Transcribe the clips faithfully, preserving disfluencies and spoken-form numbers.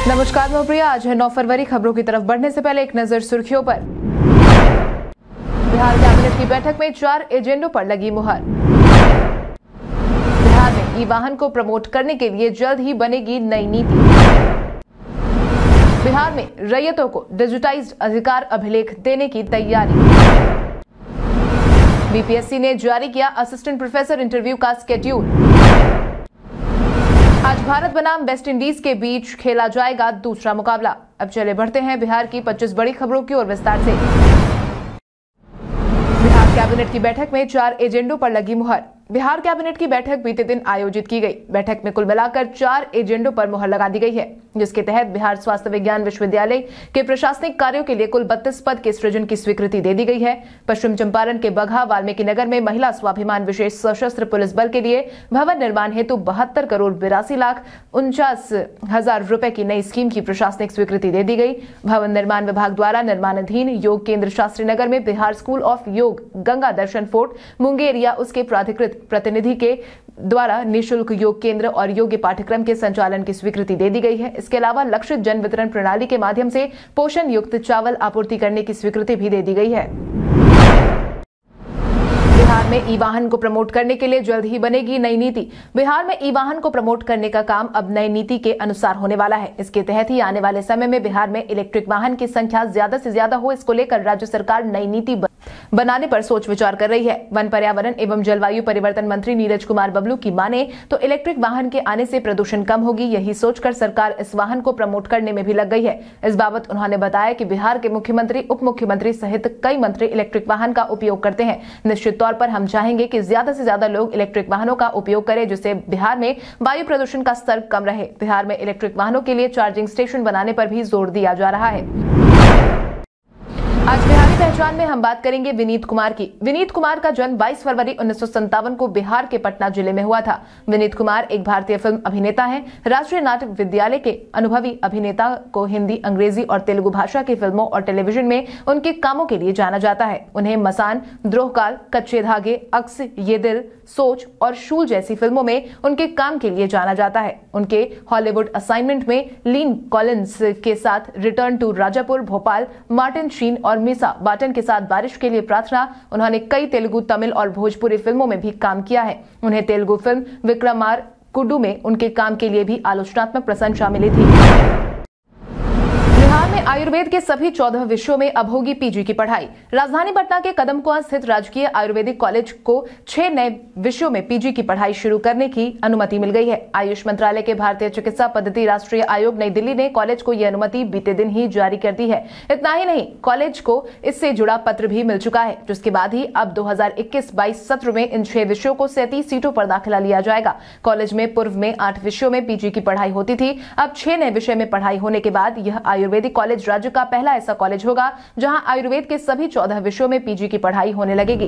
नमस्कार मैं प्रिया। आज है नौ फरवरी। खबरों की तरफ बढ़ने से पहले एक नजर सुर्खियों पर। बिहार कैबिनेट की बैठक में चार एजेंडों पर लगी मुहर। बिहार में ई वाहन को प्रमोट करने के लिए जल्द ही बनेगी नई नीति। बिहार में रैयतों को डिजिटाइज्ड अधिकार अभिलेख देने की तैयारी। बीपीएससी ने जारी किया असिस्टेंट प्रोफेसर इंटरव्यू का स्केड्यूल। आज भारत बनाम वेस्ट इंडीज के बीच खेला जाएगा दूसरा मुकाबला। अब चले बढ़ते हैं बिहार की पच्चीस बड़ी खबरों की ओर विस्तार से। बिहार कैबिनेट की बैठक में चार एजेंडों पर लगी मुहर। बिहार कैबिनेट की बैठक बीते दिन आयोजित की गई। बैठक में कुल मिलाकर चार एजेंडों पर मुहर लगा दी गई है, जिसके तहत बिहार स्वास्थ्य विज्ञान विश्वविद्यालय के प्रशासनिक कार्यों के लिए कुल बत्तीस पद के सृजन की स्वीकृति दे दी गई है। पश्चिम चंपारण के बगहा वाल्मीकि नगर में महिला स्वाभिमान विशेष सशस्त्र पुलिस बल के लिए भवन निर्माण हेतु बहत्तर करोड़ बिरासी लाख उनचास हजार रुपए की नई स्कीम की प्रशासनिक स्वीकृति दे दी गई। भवन निर्माण विभाग द्वारा निर्माणाधीन योग केंद्र शास्त्री नगर में बिहार स्कूल ऑफ योग गंगा दर्शन फोर्ट मुंगेर या उसके प्राधिकृत प्रतिनिधि के द्वारा निःशुल्क योग केंद्र और योग्य पाठ्यक्रम के संचालन की स्वीकृति दे दी गई है। इसके अलावा लक्षित जन वितरण प्रणाली के माध्यम से पोषण युक्त चावल आपूर्ति करने की स्वीकृति भी दे दी गई है। बिहार में ई वाहन को प्रमोट करने के लिए जल्द ही बनेगी नई नीति। बिहार में ई वाहन को प्रमोट करने का काम अब नई नीति के अनुसार होने वाला है। इसके तहत ही आने वाले समय में बिहार में इलेक्ट्रिक वाहन की संख्या ज्यादा से ज्यादा हो, इसको लेकर राज्य सरकार नई नीति बनाने पर सोच विचार कर रही है। वन पर्यावरण एवं जलवायु परिवर्तन मंत्री नीरज कुमार बबलू की माने तो इलेक्ट्रिक वाहन के आने से प्रदूषण कम होगी। यही सोचकर सरकार इस वाहन को प्रमोट करने में भी लग गई है। इस बाबत उन्होंने बताया कि बिहार के मुख्यमंत्री, उप मुख्यमंत्री सहित कई मंत्री इलेक्ट्रिक वाहन का उपयोग करते हैं। निश्चित तौर पर हम चाहेंगे कि ज्यादा से ज्यादा लोग इलेक्ट्रिक वाहनों का उपयोग करें, जिससे बिहार में वायु प्रदूषण का स्तर कम रहे। बिहार में इलेक्ट्रिक वाहनों के लिए चार्जिंग स्टेशन बनाने पर भी जोर दिया जा रहा है। आज बिहारी पहचान में हम बात करेंगे विनीत कुमार की। विनीत कुमार का जन्म बाईस फरवरी उन्नीस सौ संतावन को बिहार के पटना जिले में हुआ था। विनीत कुमार एक भारतीय फिल्म अभिनेता हैं। राष्ट्रीय नाटक विद्यालय के अनुभवी अभिनेता को हिंदी, अंग्रेजी और तेलुगु भाषा की फिल्मों और टेलीविजन में उनके कामों के लिए जाना जाता है। उन्हें मसान, द्रोहकाल, कच्चे धागे, अक्स, ये दिल, सोच और शूल जैसी फिल्मों में उनके काम के लिए जाना जाता है। उनके हॉलीवुड असाइनमेंट में लीन कॉलिंस के साथ return to Rajapur, Bhopal, Martin Sheen और मिसा बाटन के साथ बारिश के लिए प्रार्थना। उन्होंने कई तेलुगु, तमिल और भोजपुरी फिल्मों में भी काम किया है। उन्हें तेलुगु फिल्म विक्रमार कुडू में उनके काम के लिए भी आलोचनात्मक प्रशंसा मिली थी। बिहार में आयुर्वेद के सभी चौदह विषयों में अब होगी पीजी की पढ़ाई। राजधानी पटना के कदमकुआं स्थित राजकीय आयुर्वेदिक कॉलेज को छह नए विषयों में पीजी की पढ़ाई शुरू करने की अनुमति मिल गई है। आयुष मंत्रालय के भारतीय चिकित्सा पद्धति राष्ट्रीय आयोग नई दिल्ली ने कॉलेज को यह अनुमति बीते दिन ही जारी कर दी है। इतना ही नहीं, कॉलेज को इससे जुड़ा पत्र भी मिल चुका है, जिसके बाद ही अब दो हजार इक्कीस बाईस सत्र में इन छह विषयों को सैंतीस सीटों पर दाखिला लिया जाएगा। कॉलेज में पूर्व में आठ विषयों में पीजी की पढ़ाई होती थी। अब छह नए विषय में पढ़ाई होने के बाद यह आयुर्वेदिक कॉलेज राज्य का पहला ऐसा कॉलेज होगा जहां आयुर्वेद के सभी चौदह विषयों में पीजी की पढ़ाई होने लगेगी।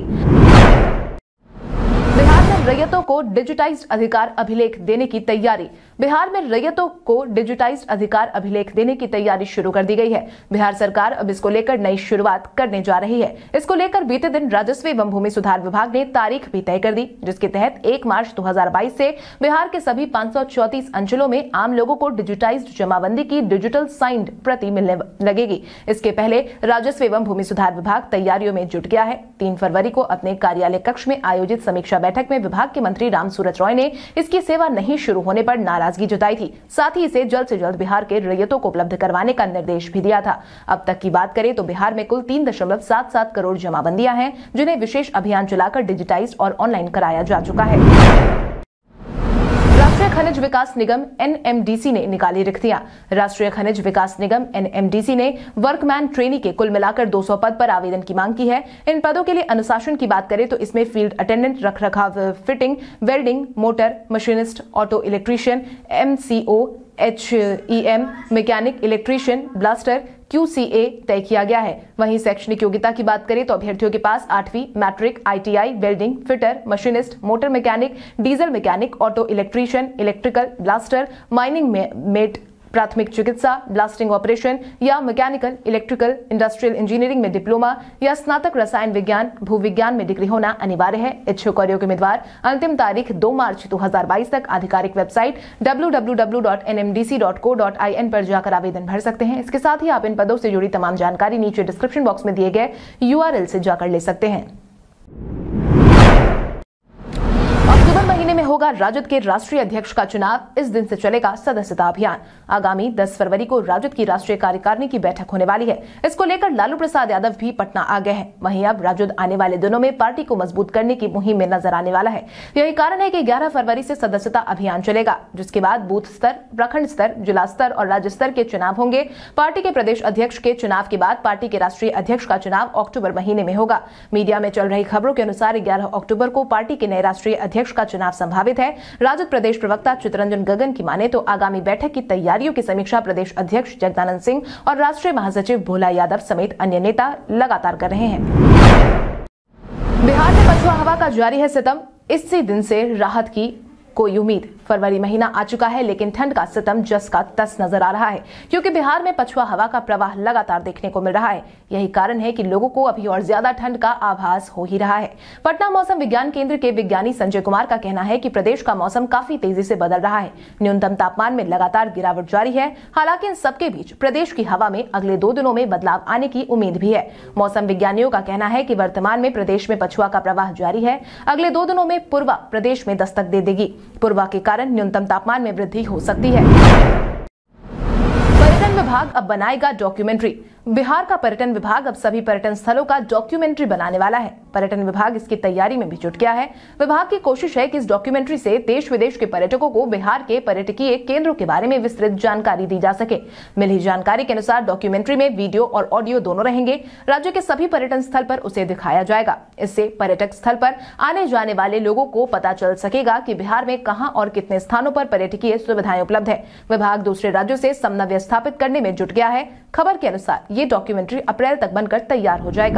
बिहार में रैयतों को डिजिटाइज्ड अधिकार अभिलेख देने की तैयारी। बिहार में रैयतों को डिजिटाइज्ड अधिकार अभिलेख देने की तैयारी शुरू कर दी गई है। बिहार सरकार अब इसको लेकर नई शुरुआत करने जा रही है। इसको लेकर बीते दिन राजस्व एवं भूमि सुधार विभाग ने तारीख भी तय कर दी, जिसके तहत एक मार्च दो हजार बाईस से बिहार के सभी पाँच सौ चौंतीस अंचलों में आम लोगों को डिजिटाइज्ड जमाबंदी की डिजिटल साइंड प्रति मिलने लगेगी। इसके पहले राजस्व एवं भूमि सुधार विभाग तैयारियों में जुट गया है। तीन फरवरी को अपने कार्यालय कक्ष में आयोजित समीक्षा बैठक में विभाग के मंत्री रामसूरत रॉय ने इसकी सेवा नहीं शुरू होने पर नाराजगी जताई थी। साथ ही इसे जल्द से जल्द बिहार के रैयतों को उपलब्ध करवाने का निर्देश भी दिया था। अब तक की बात करें तो बिहार में कुल तीन दशमलव सात सात करोड़ जमाबंदियां हैं, जिन्हें विशेष अभियान चलाकर डिजिटाइज्ड और ऑनलाइन कराया जा चुका है। राष्ट्रीय खनिज विकास निगम एन एम डी सी ने निकाली रिक्तियां। राष्ट्रीय खनिज विकास निगम एन एम डी सी ने वर्कमैन ट्रेनी के कुल मिलाकर दो सौ पद पर आवेदन की मांग की है। इन पदों के लिए अनुशासन की बात करें तो इसमें फील्ड अटेंडेंट, रखरखाव, fitting, welding, motor, machinist, auto electrician, M C O, H E M, mechanic, electrician, blaster, Q C A तय किया गया है। वहीं शैक्षणिक योग्यता की बात करें तो अभ्यर्थियों के पास आठवीं, matric, I T I, welding, fitter, machinist, motor mechanic, diesel mechanic, auto electrician, electrical, blaster, mining में मेट प्राथमिक चिकित्सा, ब्लास्टिंग ऑपरेशन या मैकेनिकल, इलेक्ट्रिकल, इंडस्ट्रियल इंजीनियरिंग में डिप्लोमा या स्नातक रसायन विज्ञान, भूविज्ञान में डिग्री होना अनिवार्य है। इच्छुक और योग्य उम्मीदवार अंतिम तारीख दो मार्च दो हजार बाईस तक आधिकारिक website W W W dot N M D C dot co dot I N पर जाकर आवेदन भर सकते हैं। इसके साथ ही आप इन पदों से जुड़ी तमाम जानकारी नीचे डिस्क्रिप्शन बॉक्स में दिए गए यू आर एल से जाकर ले सकते हैं। अक्टूबर महीने में होगा राजद के राष्ट्रीय अध्यक्ष का चुनाव। इस दिन से चलेगा सदस्यता अभियान। आगामी दस फरवरी को राजद की राष्ट्रीय कार्यकारिणी की बैठक होने वाली है। इसको लेकर लालू प्रसाद यादव भी पटना आ गए हैं। वहीं अब राजद आने वाले दिनों में पार्टी को मजबूत करने की मुहिम में नजर आने वाला है। यही कारण है कि ग्यारह फरवरी से सदस्यता अभियान चलेगा, जिसके बाद बूथ स्तर, प्रखंड स्तर, जिला स्तर और राज्य स्तर के चुनाव होंगे। पार्टी के प्रदेश अध्यक्ष के चुनाव के बाद पार्टी के राष्ट्रीय अध्यक्ष का चुनाव अक्टूबर महीने में होगा। मीडिया में चल रही खबरों के अनुसार ग्यारह अक्टूबर को पार्टी के नए राष्ट्रीय अध्यक्ष का चुनाव संभावित है। राजद प्रदेश प्रवक्ता चितरंजन गगन की माने तो आगामी बैठक की तैयारियों की समीक्षा प्रदेश अध्यक्ष जगदानंद सिंह और राष्ट्रीय महासचिव भोला यादव समेत अन्य नेता लगातार कर रहे हैं। बिहार में पछुआ हवा का जारी है सितम। इसी दिन से राहत की कोई उम्मीद। फरवरी महीना आ चुका है, लेकिन ठंड का सितम जस का तस नजर आ रहा है, क्योंकि बिहार में पछुआ हवा का प्रवाह लगातार देखने को मिल रहा है। यही कारण है कि लोगों को अभी और ज्यादा ठंड का आभास हो ही रहा है। पटना मौसम विज्ञान केंद्र के विज्ञानी संजय कुमार का कहना है कि प्रदेश का मौसम काफी तेजी से बदल रहा है। न्यूनतम तापमान में लगातार गिरावट जारी है। हालांकि इन सबके बीच प्रदेश की हवा में अगले दो दिनों में बदलाव आने की उम्मीद भी है। मौसम विज्ञानियों का कहना है कि वर्तमान में प्रदेश में पछुआ का प्रवाह जारी है। अगले दो दिनों में पूर्वा प्रदेश में दस्तक दे देगी। पूर्वा के कारण न्यूनतम तापमान में वृद्धि हो सकती है। पर्यटन विभाग अब बनाएगा डॉक्यूमेंट्री। बिहार का पर्यटन विभाग अब सभी पर्यटन स्थलों का डॉक्यूमेंट्री बनाने वाला है। पर्यटन विभाग इसकी तैयारी में भी जुट गया है। विभाग की कोशिश है कि इस डॉक्यूमेंट्री से देश विदेश के पर्यटकों को बिहार के पर्यटकीय केंद्रों के बारे में विस्तृत जानकारी दी जा सके। मिली जानकारी के अनुसार डॉक्यूमेंट्री में वीडियो और ऑडियो दोनों रहेंगे। राज्य के सभी पर्यटन स्थल पर उसे दिखाया जाएगा। इससे पर्यटक स्थल पर आने जाने वाले लोगों को पता चल सकेगा कि बिहार में कहां और कितने स्थानों पर पर्यटकीय सुविधाएं उपलब्ध है। विभाग दूसरे राज्यों से समन्वय स्थापित करने में जुट गया है। खबर के अनुसार ये डॉक्यूमेंट्री अप्रैल तक बनकर तैयार हो जाएगा।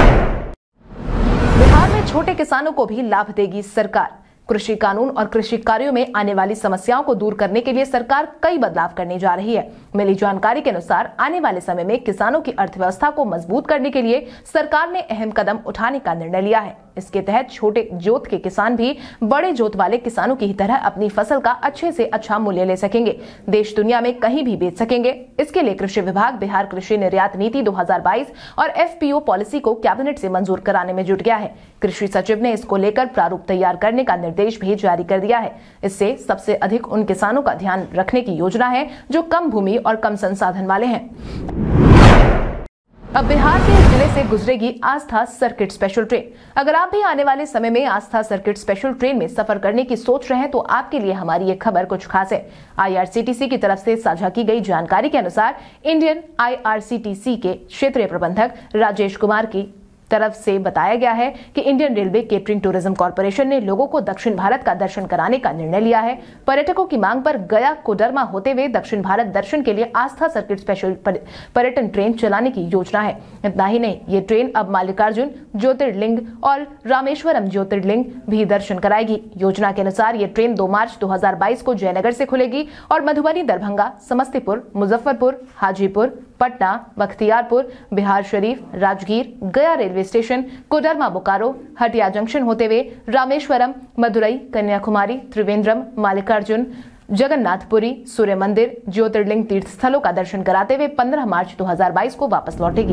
बिहार में छोटे किसानों को भी लाभ देगी सरकार। कृषि कानून और कृषि कार्यों में आने वाली समस्याओं को दूर करने के लिए सरकार कई बदलाव करने जा रही है। मिली जानकारी के अनुसार आने वाले समय में किसानों की अर्थव्यवस्था को मजबूत करने के लिए सरकार ने अहम कदम उठाने का निर्णय लिया है। इसके तहत छोटे जोत के किसान भी बड़े जोत वाले किसानों की ही तरह अपनी फसल का अच्छे से अच्छा मूल्य ले सकेंगे, देश दुनिया में कहीं भी बेच सकेंगे। इसके लिए कृषि विभाग बिहार कृषि निर्यात नीति दो हजार बाईस और एफ पी ओ पॉलिसी को कैबिनेट से मंजूर कराने में जुट गया है। कृषि सचिव ने इसको लेकर प्रारूप तैयार करने का निर्देश भी जारी कर दिया है। इससे सबसे अधिक उन किसानों का ध्यान रखने की योजना है जो कम भूमि और कम संसाधन वाले हैं। अब बिहार के जिले से गुजरेगी आस्था सर्किट स्पेशल ट्रेन। अगर आप भी आने वाले समय में आस्था सर्किट स्पेशल ट्रेन में सफर करने की सोच रहे हैं तो आपके लिए हमारी ये खबर कुछ खास है। आई आर सी टी सी की तरफ से साझा की गई जानकारी के अनुसार Indian I R C T C के क्षेत्रीय प्रबंधक राजेश कुमार की तरफ से बताया गया है कि Indian railway catering tourism corporation ने लोगों को दक्षिण भारत का दर्शन कराने का निर्णय लिया है। पर्यटकों की मांग पर गया कोडरमा होते हुए दक्षिण भारत दर्शन के लिए आस्था सर्किट स्पेशल पर्यटन ट्रेन चलाने की योजना है। इतना ही नहीं, ये ट्रेन अब मल्लिकार्जुन ज्योतिर्लिंग और रामेश्वरम ज्योतिर्लिंग भी दर्शन कराएगी। योजना के अनुसार ये ट्रेन दो मार्च दो हजार बाईस को जयनगर से खुलेगी और Madhubani, Darbhanga, Samastipur, Muzaffarpur, Hajipur, Patna, Bakhtiyarpur, Bihar Sharif, Rajgir, Gaya railway station, Koderma, Bokaro, Hatia junction होते हुए रामेश्वरम, मदुरई, कन्याकुमारी, त्रिवेंद्रम, मल्लिकार्जुन, जगन्नाथपुरी, सूर्य मंदिर, ज्योतिर्लिंग तीर्थ स्थलों का दर्शन कराते हुए पंद्रह मार्च दो हजार बाईस को वापस लौटेगी।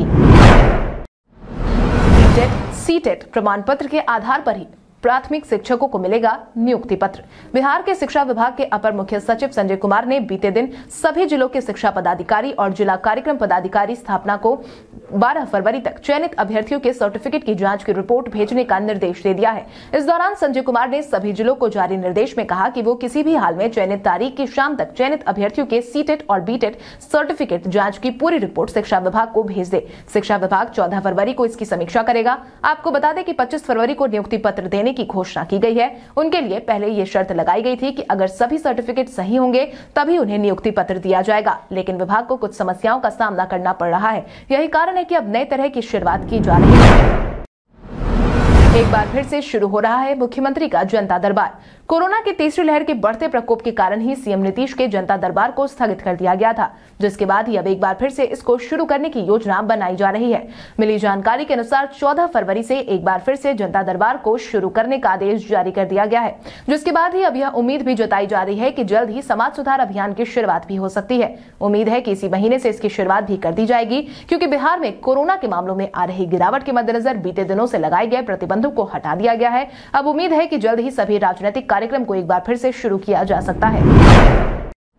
बीटेट, सीटेट प्रमाण पत्र के आधार पर ही प्राथमिक शिक्षकों को मिलेगा नियुक्ति पत्र। बिहार के शिक्षा विभाग के अपर मुख्य सचिव संजय कुमार ने बीते दिन सभी जिलों के शिक्षा पदाधिकारी और जिला कार्यक्रम पदाधिकारी स्थापना को बारह फरवरी तक चयनित अभ्यर्थियों के सर्टिफिकेट की जांच की रिपोर्ट भेजने का निर्देश दे दिया है। इस दौरान संजय कुमार ने सभी जिलों को जारी निर्देश में कहा कि वो किसी भी हाल में चयनित तारीख की शाम तक चयनित अभ्यर्थियों के सीटेट और बीटेट सर्टिफिकेट जांच की पूरी रिपोर्ट शिक्षा विभाग को भेज दे। शिक्षा विभाग चौदह फरवरी को इसकी समीक्षा करेगा। आपको बता दें कि पच्चीस फरवरी को नियुक्ति पत्र देने की घोषणा की गई है। उनके लिए पहले ये शर्त लगाई गई थी कि अगर सभी सर्टिफिकेट सही होंगे तभी उन्हें नियुक्ति पत्र दिया जाएगा, लेकिन विभाग को कुछ समस्याओं का सामना करना पड़ रहा है। यही कारण है कि अब नए तरह की शुरुआत की जा रही है। एक बार फिर से शुरू हो रहा है मुख्यमंत्री का जनता दरबार। कोरोना की तीसरी लहर के बढ़ते प्रकोप के कारण ही सीएम नीतीश के जनता दरबार को स्थगित कर दिया गया था, जिसके बाद ही अब एक बार फिर से इसको शुरू करने की योजना बनाई जा रही है। मिली जानकारी के अनुसार चौदह फरवरी से एक बार फिर से जनता दरबार को शुरू करने का आदेश जारी कर दिया गया है, जिसके बाद ही अब यह उम्मीद भी जताई जा रही है कि जल्द ही समाज सुधार अभियान की शुरुआत भी हो सकती है। उम्मीद है कि इसी महीने से इसकी शुरुआत भी कर दी जाएगी, क्योंकि बिहार में कोरोना के मामलों में आ रही गिरावट के मद्देनजर बीते दिनों से लगाए गए प्रतिबंधों को हटा दिया गया है। अब उम्मीद है कि जल्द ही सभी राजनीतिक कार्यक्रम को एक बार फिर से शुरू किया जा सकता है।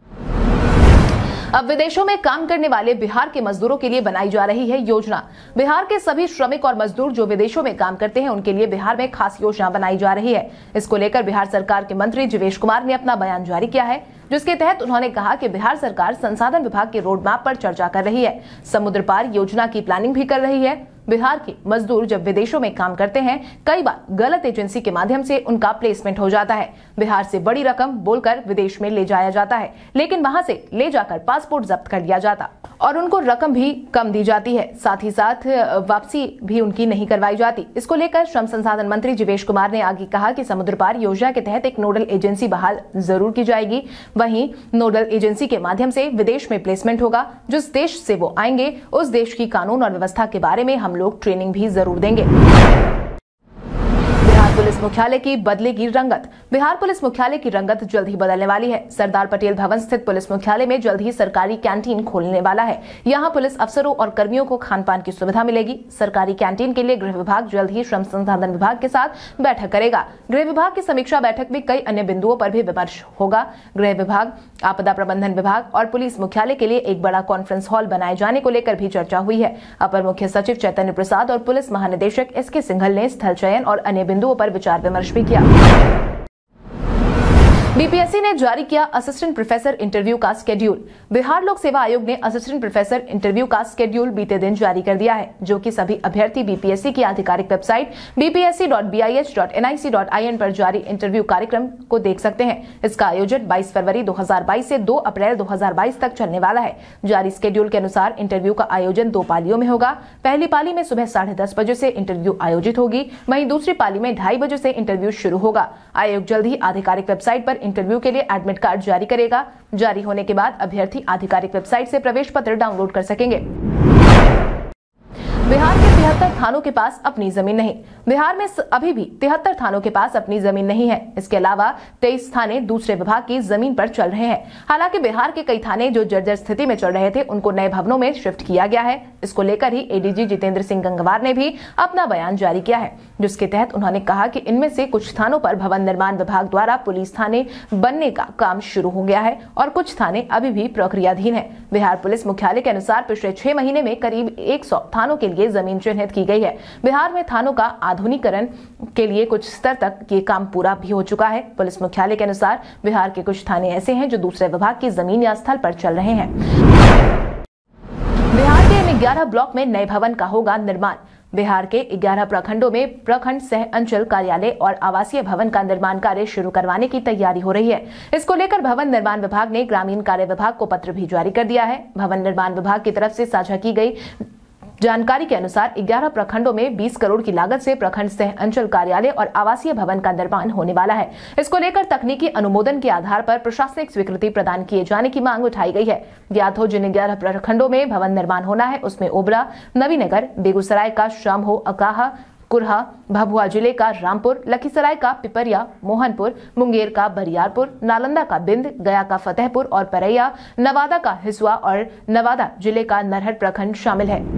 अब विदेशों में काम करने वाले बिहार के मजदूरों के लिए बनाई जा रही है योजना। बिहार के सभी श्रमिक और मजदूर जो विदेशों में काम करते हैं, उनके लिए बिहार में खास योजना बनाई जा रही है। इसको लेकर बिहार सरकार के मंत्री जीवेश कुमार ने अपना बयान जारी किया है, जिसके तहत उन्होंने कहा कि बिहार सरकार संसाधन विभाग के रोड मैप पर चर्चा कर रही है, समुद्र पार योजना की प्लानिंग भी कर रही है। बिहार के मजदूर जब विदेशों में काम करते हैं, कई बार गलत एजेंसी के माध्यम से उनका प्लेसमेंट हो जाता है। बिहार से बड़ी रकम बोलकर विदेश में ले जाया जाता है, लेकिन वहां से ले जाकर पासपोर्ट जब्त कर लिया जाता और उनको रकम भी कम दी जाती है, साथ ही साथ वापसी भी उनकी नहीं करवाई जाती। इसको लेकर श्रम संसाधन मंत्री जीवेश कुमार ने आगे कहा कि समुद्र पार योजना के तहत एक नोडल एजेंसी बहाल जरूर की जाएगी। वहीं नोडल एजेंसी के माध्यम से विदेश में प्लेसमेंट होगा। जिस देश से वो आएंगे, उस देश की कानून और व्यवस्था के बारे में हम लोग ट्रेनिंग भी जरूर देंगे। पुलिस मुख्यालय की बदलेगी रंगत। बिहार पुलिस मुख्यालय की रंगत जल्द ही बदलने वाली है। सरदार पटेल भवन स्थित पुलिस मुख्यालय में जल्द ही सरकारी कैंटीन खोलने वाला है। यहां पुलिस अफसरों और कर्मियों को खान पान की सुविधा मिलेगी। सरकारी कैंटीन के लिए गृह विभाग जल्द ही श्रम संसाधन विभाग के साथ बैठक करेगा। गृह विभाग की समीक्षा बैठक में कई अन्य बिंदुओं पर भी विमर्श होगा। गृह विभाग, आपदा प्रबंधन विभाग और पुलिस मुख्यालय के लिए एक बड़ा कॉन्फ्रेंस हॉल बनाए जाने को लेकर भी चर्चा हुई है। अपर मुख्य सचिव चैतन्य प्रसाद और पुलिस महानिदेशक एस के सिंघल ने स्थल चयन और अन्य बिंदुओं पर विचार विमर्श भी किया। बीपीएससी ने जारी किया असिस्टेंट प्रोफेसर इंटरव्यू का स्केड्यूल। बिहार लोक सेवा आयोग ने असिस्टेंट प्रोफेसर इंटरव्यू का स्केड्यूल बीते दिन जारी कर दिया है, जो कि सभी अभ्यर्थी बीपीएससी की आधिकारिक website B P S C dot B I H dot N I C dot I N पर जारी इंटरव्यू कार्यक्रम को देख सकते हैं। इसका आयोजन बाईस फरवरी दो हजार बाईस से दो अप्रैल दो हजार बाईस तक चलने वाला है। जारी स्केड्यूल के अनुसार इंटरव्यू का आयोजन दो पालियों में होगा। पहली पाली में सुबह साढ़े दस बजे से इंटरव्यू आयोजित होगी, वहीं दूसरी पाली में ढाई बजे से इंटरव्यू शुरू होगा। आयोग जल्द ही आधिकारिक वेबसाइट पर इंटरव्यू के लिए एडमिट कार्ड जारी करेगा। जारी होने के बाद अभ्यर्थी आधिकारिक वेबसाइट से प्रवेश पत्र डाउनलोड कर सकेंगे। बिहार के तिहत्तर थानों के पास अपनी जमीन नहीं। बिहार में अभी भी तिहत्तर थानों के पास अपनी जमीन नहीं है। इसके अलावा तेईस थाने दूसरे विभाग की जमीन पर चल रहे हैं। हालांकि बिहार के कई थाने जो जर्जर स्थिति में चल रहे थे, उनको नए भवनों में शिफ्ट किया गया है। इसको लेकर ही एडीजी जितेंद्र सिंह गंगवार ने भी अपना बयान जारी किया है, जिसके तहत उन्होंने कहा कि इनमें से कुछ थानों पर भवन निर्माण विभाग द्वारा पुलिस थाने बनने का काम शुरू हो गया है और कुछ थाने अभी भी प्रक्रियाधीन है। बिहार पुलिस मुख्यालय के अनुसार पिछले छह महीने में करीब एक सौ थानों के लिए जमीन चिन्हित की गई है। बिहार में थानों का आधुनिकीकरण के लिए कुछ स्तर तक ये काम पूरा भी हो चुका है। पुलिस मुख्यालय के अनुसार बिहार के कुछ थाने ऐसे हैं जो दूसरे विभाग की जमीन या स्थल पर चल रहे हैं। बिहार के इन ग्यारह ब्लॉक में नए भवन का होगा निर्माण। बिहार के ग्यारह प्रखंडों में प्रखंड सह अंचल कार्यालय और आवासीय भवन का निर्माण कार्य शुरू करवाने की तैयारी हो रही है। इसको लेकर भवन निर्माण विभाग ने ग्रामीण कार्य विभाग को पत्र भी जारी कर दिया है। भवन निर्माण विभाग की तरफ से साझा की गई जानकारी के अनुसार ग्यारह प्रखंडों में बीस करोड़ की लागत से प्रखंड सह अंचल कार्यालय और आवासीय भवन का निर्माण होने वाला है। इसको लेकर तकनीकी अनुमोदन के आधार पर प्रशासनिक स्वीकृति प्रदान किए जाने की मांग उठाई गई है। ज्ञात हो जिन ग्यारह प्रखंडों में भवन निर्माण होना है, उसमें ओबरा, नवीनगर, बेगूसराय का श्यामहो, अकाहा, कुरहा, भभुआ जिले का रामपुर, लखीसराय का पिपरिया, मोहनपुर, मुंगेर का बरियारपुर, नालंदा का बिंद, गया का फतेहपुर और परैया, नवादा का हिसुआ और नवादा जिले का नरहट प्रखंड शामिल है।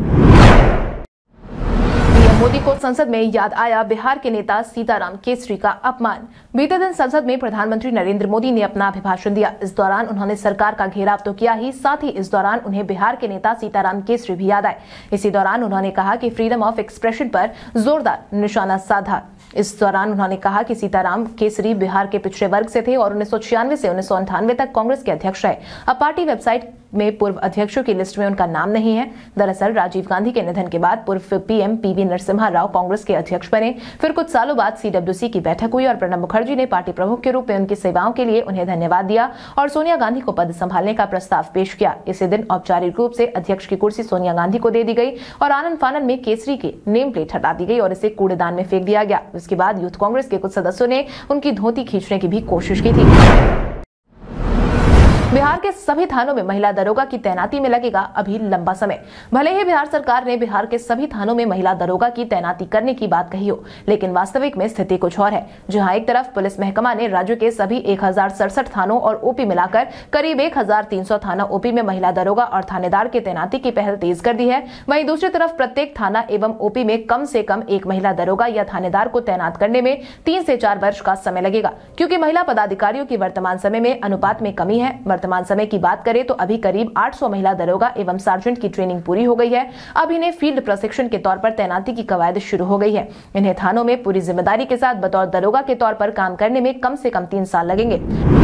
मोदी को संसद में याद आया बिहार के नेता सीताराम केसरी का अपमान। बीते दिन संसद में प्रधानमंत्री नरेंद्र मोदी ने अपना अभिभाषण दिया। इस दौरान उन्होंने सरकार का घेराव तो किया ही, साथ ही इस दौरान उन्हें बिहार के नेता सीताराम केसरी भी याद आए। इसी दौरान उन्होंने कहा कि फ्रीडम ऑफ एक्सप्रेशन पर जोरदार निशाना साधा। इस दौरान उन्होंने कहा कि सीताराम केसरी बिहार के पिछड़े वर्ग से थे और उन्नीस सौ छियानवे से उन्नीस सौ अंठानवे तक कांग्रेस के अध्यक्ष रहे। अब पार्टी वेबसाइट में पूर्व अध्यक्षों की लिस्ट में उनका नाम नहीं है। दरअसल राजीव गांधी के निधन के बाद पूर्व पीएम पीवी नरसिम्हा राव कांग्रेस के अध्यक्ष बने। फिर कुछ सालों बाद सीडब्ल्यूसी की बैठक हुई और प्रणब मुखर्जी ने पार्टी प्रमुख के रूप में उनकी सेवाओं के लिए उन्हें धन्यवाद दिया और सोनिया गांधी को पद संभालने का प्रस्ताव पेश किया। इसी दिन औपचारिक रूप से अध्यक्ष की कुर्सी सोनिया गांधी को दे दी गई और आनन फानन में केसरी के नेम प्लेट हटा दी गई और इसे कूड़ेदान में फेंक दिया गया। उसके बाद यूथ कांग्रेस के कुछ सदस्यों ने उनकी धोती खींचने की भी कोशिश की थी। बिहार के सभी थानों में महिला दरोगा की तैनाती में लगेगा अभी लंबा समय। भले ही बिहार सरकार ने बिहार के सभी थानों में महिला दरोगा की तैनाती करने की बात कही हो, लेकिन वास्तविक में स्थिति कुछ और है। जहां एक तरफ पुलिस महकमा ने राज्य के सभी एक हजार सड़सठ थानों और ओपी मिलाकर करीब एक हजार तीन सौ थाना ओपी में महिला दरोगा और थानेदार की तैनाती की पहल तेज कर दी है, वहीं दूसरी तरफ प्रत्येक थाना एवं ओपी में कम से कम एक महिला दरोगा या थानेदार को तैनात करने में तीन से चार वर्ष का समय लगेगा, क्योंकि महिला पदाधिकारियों की वर्तमान समय में अनुपात में कमी है। वर्तमान समय की बात करें तो अभी करीब आठ सौ महिला दरोगा एवं सार्जेंट की ट्रेनिंग पूरी हो गई है। अब इन्हें फील्ड प्रशिक्षण के तौर पर तैनाती की कवायद शुरू हो गई है। इन्हें थानों में पूरी जिम्मेदारी के साथ बतौर दरोगा के तौर पर काम करने में कम से कम तीन साल लगेंगे।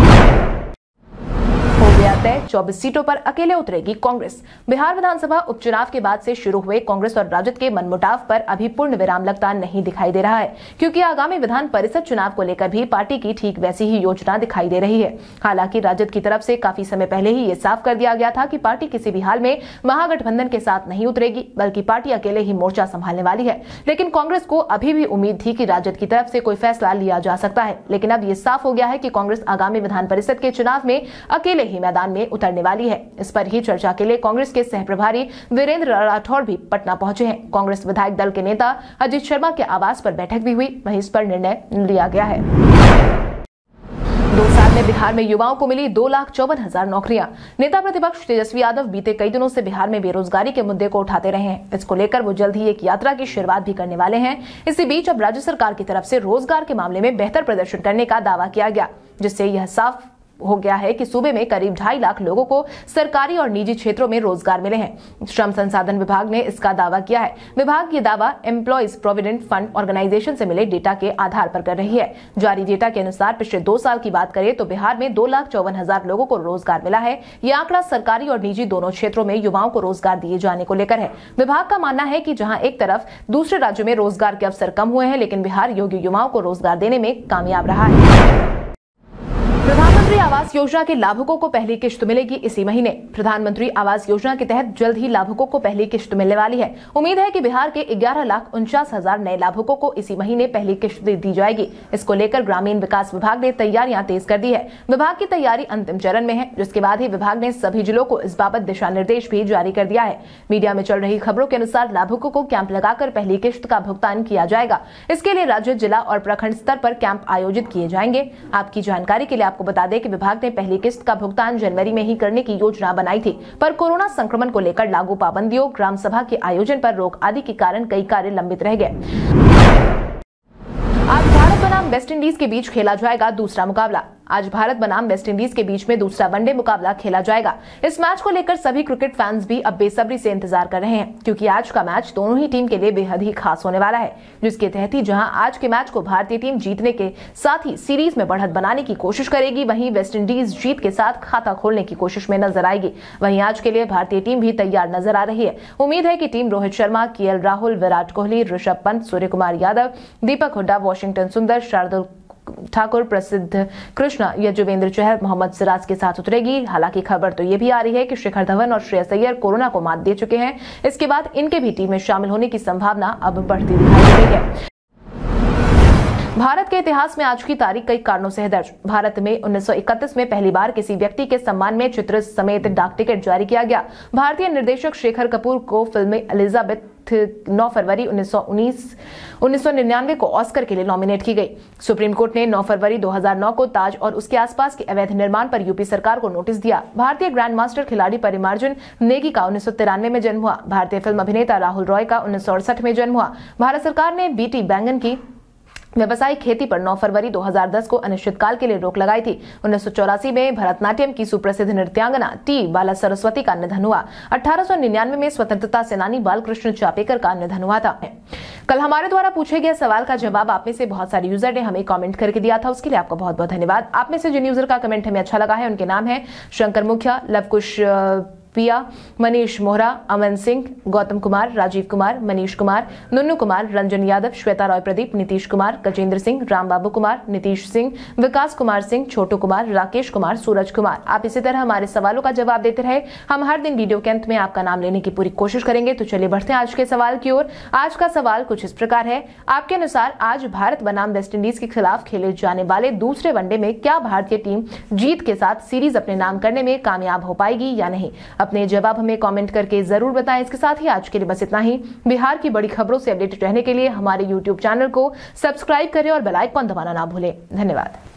चौबीस सीटों पर अकेले उतरेगी कांग्रेस। बिहार विधानसभा उपचुनाव के बाद से शुरू हुए कांग्रेस और राजद के मनमुटाव पर अभी पूर्ण विराम लगता नहीं दिखाई दे रहा है, क्योंकि आगामी विधान परिषद चुनाव को लेकर भी पार्टी की ठीक वैसी ही योजना दिखाई दे रही है। हालांकि राजद की तरफ से काफी समय पहले ही ये साफ कर दिया गया था कि पार्टी किसी भी हाल में महागठबंधन के साथ नहीं उतरेगी, बल्कि पार्टी अकेले ही मोर्चा संभालने वाली है। लेकिन कांग्रेस को अभी भी उम्मीद थी कि राजद की तरफ से कोई फैसला लिया जा सकता है, लेकिन अब ये साफ हो गया है कि कांग्रेस आगामी विधान परिषद के चुनाव में अकेले ही मैदान में उतरने वाली है। इस पर ही चर्चा के लिए कांग्रेस के सह प्रभारी वीरेंद्र राठौड़ भी पटना पहुंचे हैं। कांग्रेस विधायक दल के नेता अजित शर्मा के आवास पर बैठक भी हुई, वहीं इस पर निर्णय लिया गया है। दो साल में बिहार में युवाओं को मिली दो लाख चौवन हजार नौकरियां। नेता प्रतिपक्ष तेजस्वी यादव बीते कई दिनों से बिहार में बेरोजगारी के मुद्दे को उठाते रहे हैं। इसको लेकर वो जल्द ही एक यात्रा की शुरुआत भी करने वाले हैं। इसी बीच अब राज्य सरकार की तरफ से रोजगार के मामले में बेहतर प्रदर्शन करने का दावा किया गया, जिससे यह साफ हो गया है कि सूबे में करीब ढाई लाख लोगों को सरकारी और निजी क्षेत्रों में रोजगार मिले हैं। श्रम संसाधन विभाग ने इसका दावा किया है। विभाग ये दावा एम्प्लॉइज प्रोविडेंट फंड ऑर्गेनाइजेशन से मिले डेटा के आधार पर कर रही है। जारी डेटा के अनुसार पिछले दो साल की बात करें तो बिहार में दो लाख चौवन हजार लोगों को रोजगार मिला है। ये आंकड़ा सरकारी और निजी दोनों क्षेत्रों में युवाओं को रोजगार दिए जाने को लेकर है। विभाग का मानना है कि जहाँ एक तरफ दूसरे राज्यों में रोजगार के अवसर कम हुए हैं, लेकिन बिहार योग्य युवाओं को रोजगार देने में कामयाब रहा है। प्रधानमंत्री आवास योजना के लाभुकों को पहली किश्त मिलेगी इसी महीने। प्रधानमंत्री आवास योजना के तहत जल्द ही लाभुकों को पहली किश्त मिलने वाली है। उम्मीद है कि बिहार के ग्यारह लाख उनचास हजार नए लाभुकों को इसी महीने पहली किश्त दी जाएगी। इसको लेकर ग्रामीण विकास विभाग ने तैयारियां तेज कर दी है। विभाग की तैयारी अंतिम चरण में है, जिसके बाद ही विभाग ने सभी जिलों को इस बाबत दिशा निर्देश भी जारी कर दिया है। मीडिया में चल रही खबरों के अनुसार लाभुकों को कैंप लगाकर पहली किश्त का भुगतान किया जाएगा। इसके लिए राज्य, जिला और प्रखंड स्तर पर कैंप आयोजित किए जाएंगे। आपकी जानकारी के लिए आपको बता दें कि विभाग ने पहली किस्त का भुगतान जनवरी में ही करने की योजना बनाई थी, पर कोरोना संक्रमण को लेकर लागू पाबंदियों, ग्राम सभा के आयोजन पर रोक आदि के कारण कई कार्य लंबित रह गए। आज भारत बनाम वेस्ट इंडीज के बीच खेला जाएगा दूसरा मुकाबला। आज भारत बनाम वेस्ट इंडीज के बीच में दूसरा वनडे मुकाबला खेला जाएगा। इस मैच को लेकर सभी क्रिकेट फैंस भी अब बेसब्री से इंतजार कर रहे हैं, क्योंकि आज का मैच दोनों ही टीम के लिए बेहद ही खास होने वाला है, जिसके तहत ही जहां आज के मैच को भारतीय टीम जीतने के साथ ही सीरीज में बढ़त बनाने की कोशिश करेगी, वहीं वेस्ट इंडीज जीत के साथ खाता खोलने की कोशिश में नजर आएगी। वहीं आज के लिए भारतीय टीम भी तैयार नजर आ रही है। उम्मीद है कि team Rohit Sharma, K L Rahul, Virat Kohli, Rishabh Pant, Surya Kumar Yadav, Deepak Hooda, Washington Sundar, Shardul Thakur, प्रसिद्ध कृष्णा, यजुवेंद्र चहल, मोहम्मद सिराज के साथ उतरेगी। हालांकि खबर तो ये भी आ रही है कि शिखर धवन और श्रेयस अय्यर कोरोना को मात दे चुके हैं। इसके बाद इनके भी टीम में शामिल होने की संभावना अब बढ़ती दिखाई दे रही है। भारत के इतिहास में आज की तारीख कई कारणों से है दर्ज। भारत में उन्नीस सौ इकतीस में पहली बार किसी व्यक्ति के सम्मान में चित्र समेत डाक टिकट जारी किया गया। भारतीय निर्देशक शेखर कपूर को फिल्म एलिजाबेथ नौ फरवरी उन्नीस सौ उन्नीस उन्नीस सौ निन्यानवे को ऑस्कर के लिए नॉमिनेट की गई। सुप्रीम कोर्ट ने नौ फरवरी दो हज़ार नौ को ताज और उसके आसपास के अवैध निर्माण पर यूपी सरकार को नोटिस दिया। भारतीय ग्रैंड मास्टर खिलाड़ी परिमार्जन नेगी का उन्नीस सौ तिरानवे में जन्म हुआ। भारतीय फिल्म अभिनेता राहुल रॉय का उन्नीस सौ अड़सठ में जन्म हुआ। भारत सरकार ने बीटी बैंगन की व्यवसायिक खेती पर नौ फरवरी दो हज़ार दस को अनिश्चितकाल के लिए रोक लगाई थी। उन्नीस सौ चौरासी में भरतनाट्यम की सुप्रसिद्ध नृत्यांगना टी बाला सरस्वती का निधन हुआ। अठारह सौ निन्यानवे में स्वतंत्रता सेनानी बालकृष्ण चापेकर का निधन हुआ था। कल हमारे द्वारा पूछे गए सवाल का जवाब आप में से बहुत सारे यूजर ने हमें कमेंट करके दिया था, उसके लिए आपका बहुत बहुत धन्यवाद। आप में से जिन यूजर का कमेंट हमें अच्छा लगा है उनके नाम है शंकर मुखिया, लवकुश पिया, मनीष मोहरा, अमन सिंह, गौतम कुमार, राजीव कुमार, मनीष कुमार, नुन्नू कुमार, रंजन यादव, श्वेता रॉय प्रदीप, नीतीश कुमार, गजेंद्र सिंह, रामबाबू कुमार, नीतीश सिंह, विकास कुमार सिंह, छोटू कुमार, राकेश कुमार, सूरज कुमार। आप इसी तरह हमारे सवालों का जवाब देते रहे। हम हर दिन वीडियो के अंत में आपका नाम लेने की पूरी कोशिश करेंगे। तो चलिए बढ़ते हैं आज के सवाल की ओर। आज का सवाल कुछ इस प्रकार है, आपके अनुसार आज भारत बनाम वेस्टइंडीज के खिलाफ खेले जाने वाले दूसरे वनडे में क्या भारतीय टीम जीत के साथ सीरीज अपने नाम करने में कामयाब हो पाएगी या नहीं? अपने जवाब हमें कमेंट करके जरूर बताएं। इसके साथ ही आज के लिए बस इतना ही। बिहार की बड़ी खबरों से अपडेटेड रहने के लिए हमारे यूट्यूब चैनल को सब्सक्राइब करें और बेल आइकन दबाना ना भूलें। धन्यवाद।